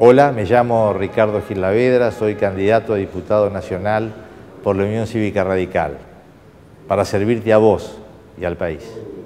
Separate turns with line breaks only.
Hola, me llamo Ricardo Gilavedra, soy candidato a diputado nacional por la Unión Cívica Radical, para servirte a vos y al país.